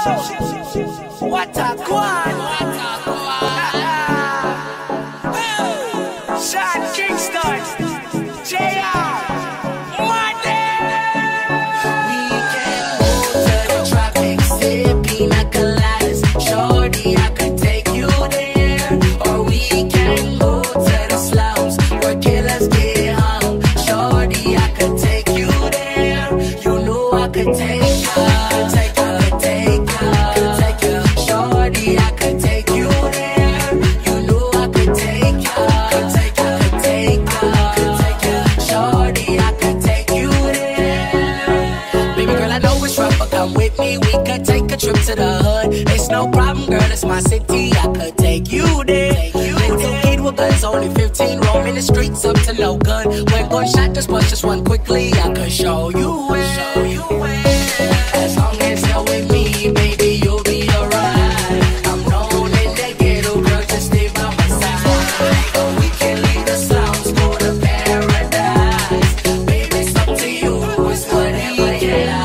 What a guan. Sean Kingston, JR, Monday. We can go to the tropics, sip pina coladas. Shorty, I could take you there. Or we can go to the slums where killers get hung. Shorty, I could take you there. You know I could take you. We could take a trip to the hood. It's no problem, girl, it's my city. I could take you there. Little kid with guns, only 15, roaming the streets up to no good. When gunshot just bust just one quickly, I could show you where. As long as you're with me, baby, you'll be alright. I'm known in the ghetto, girl, just stay by my side. We can leave the slums, go to paradise. Baby, it's up to you, it's whatever you like.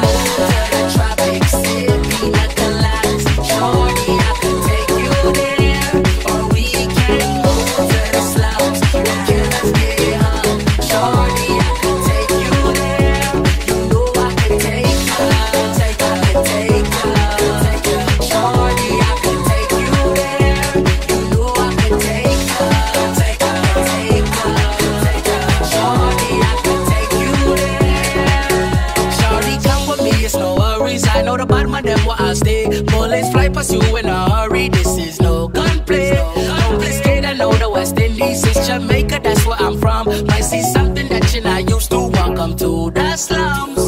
I know the bottom of them where I stay. Bullets fly past you in a hurry. This is no gunplay. Don't be scared, I know the West Indies. It's Jamaica, that's where I'm from. Might see something that you're not used to. Welcome to the slums.